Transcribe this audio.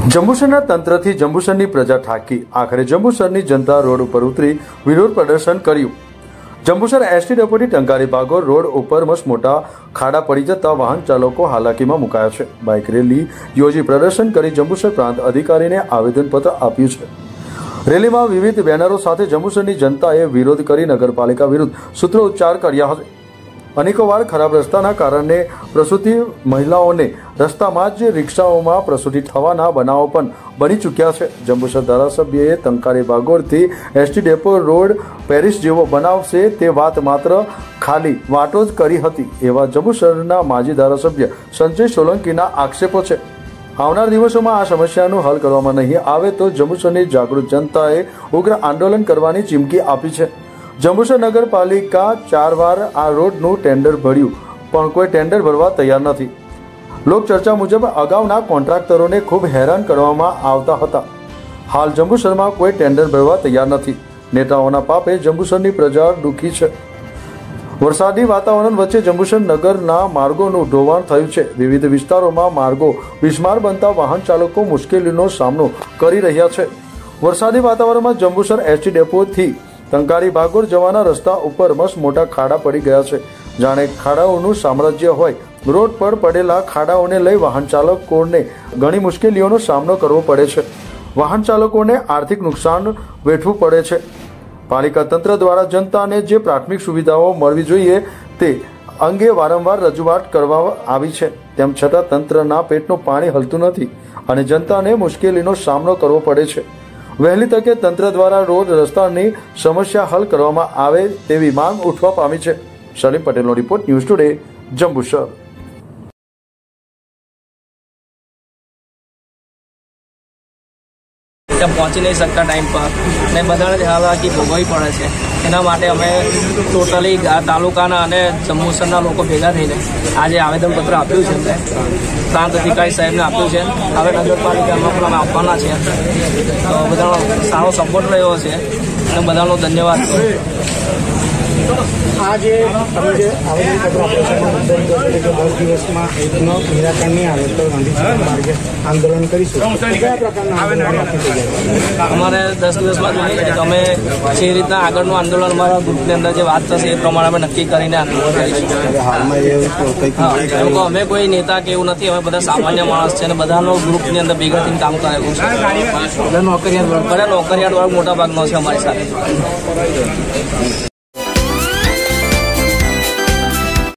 જંબુસરના તંત્રથી જંબુસરની પ્રજા થાકી આખરે જંબુસરની જનતા રોડ ઉપર ઉતરી વિરોધ પ્રદર્શન કર્યું। જંબુસર એસટી ડેપોથી ટંકારી ભાગોળ રોડ ઉપર મસ્ત મોટા ખાડા પડી જતા વાહન ચાલકો હાલાકીમાં મુકાયા છે। બાઇક રેલી યોજી પ્રદર્શન કરી જંબુસર પ્રાંત અધિકારીને આવેદનપત્ર આપ્યું છે। રેલીમાં વિવિધ બેનરો સાથે જંબુસરની જનતાએ વિરોધ કરી નગરપાલિકા વિરુદ્ધ સૂત્રોચ્ચાર કર્યા હતા। અનેકોવાર ખરાબ રસ્તાના કારણે પ્રસૂતિ મહિલાઓને રસ્તામાં જ રિક્ષાઓમાં પ્રસૂતિ થવાના બનાવો પણ બની ચૂક્યા છે। જંબુસર ધારાસભ્યએ ટંકારી ભાગોળથી એસટી ડેપો રોડ પેરિસ જેવો બનાવશે તે વાત માત્ર ખાલી વાતો જ કરી હતી એવા જંબુસરના માજી ધારાસભ્ય સંજય સોલંકીના આક્ષેપો છે। આવનાર દિવસોમાં આ સમસ્યાનું હલ કરવામાં નહીં આવે તો જંબુસરની જાગૃત જનતાએ ઉગ્ર આંદોલન કરવાની ચીમકી આપી છે। જંબુસર નગરપાલિકા 4 વાર આ રોડનું ટેન્ડર ભર્યું પણ કોઈ ટેન્ડર ભરવા તૈયાર નથી। લોકચર્ચા મુજબ અગાઉના કોન્ટ્રાક્ટરોને ખૂબ હેરાન કરવામાં આવતા હતા। હાલ જંબુસરમાં કોઈ ટેન્ડર ભરવા તૈયાર નથી। નેતાઓના પાપે જંબુસરની પ્રજા દુઃખી છે। વરસાદી વાતાવરણ વચ્ચે જંબુસર નગરના માર્ગોનું ધોવાણ થયું છે। વિવિધ વિસ્તારોમાં માર્ગો બિસ્માર બનતા વાહન ચાલકો મુશ્કેલીનો સામનો કરી રહ્યા છે। વરસાદી વાતાવરણમાં જંબુસર એસટી ડેપોથી ટંકારી ભાગોળ જવાના રસ્તા ઉપર મસ્ત મોટા ખાડા પડી ગયા છે। જાણે ખાડાઓનું સામ્રાજ્ય હોય। રોડ પર પડેલા ખાડાઓને લઈ વાહન ચાલકોને ઘણી મુશ્કેલીઓનો સામનો કરવો પડે છે। વાહન ચાલકોને આર્થિક નુકસાન વેઠવું પડે છે। પાલિકા તંત્ર દ્વારા જનતાને જે પ્રાથમિક સુવિધાઓ મળવી જોઈએ તે અંગે વારંવાર રજૂઆત કરવામાં આવી છે, તેમ છતાં તંત્રના પેટનું પાણી હલતું નથી અને જનતાને મુશ્કેલીનો સામનો કરવો પડે છે। વહેલી તકે તંત્ર દ્વારા રોડ રસ્તાની સમસ્યા હલ કરવામાં આવે તેવી માંગ ઉઠવા પામી છે। સલીમ પટેલનો રિપોર્ટ, ન્યૂઝ ટુડે, જંબુસર। પહોંચી નહીં શકતા ટાઈમ પર ને બધાને હાલાકી ભોગવવી પડે છે। એના માટે અમે ટોટલી તાલુકાના અને જંબુસરના લોકો ભેગા થઈને આજે આવેદનપત્ર આપ્યું છે। પ્રાંત અધિકારી સાહેબને આપ્યું છે। હવે નગરપાલિકામાં પણ અમે આપવાના છે। તો બધાનો સારો સપોર્ટ રહ્યો છે અને બધાનો ધન્યવાદ। આજે તમે જે આવેદનપત્ર આપ્યું છે 10 દિવસમાં એકનો નિરાકરણ નહીં આવે તો ગાંધી માર્ગે આંદોલન કરીશું। કયા પ્રકારના અમારે 10 દિવસમાં જોઈએ છે કે અમે જે રીતના આગળનું આંદોલન અમારા ગ્રુપની અંદર જે વાત થશે એ પ્રમાણે અમે નક્કી કરીને આંદોલન કરીશું। અમે કોઈ નેતા કે એવું નથી, અમે બધા સામાન્ય માણસ છે અને બધાનો ગ્રુપની અંદર ભેગા થઈને કામ કરેલું છે। બધા નોકરિયાત વર્ગ મોટા ભાગનો છે અમારી સાથે।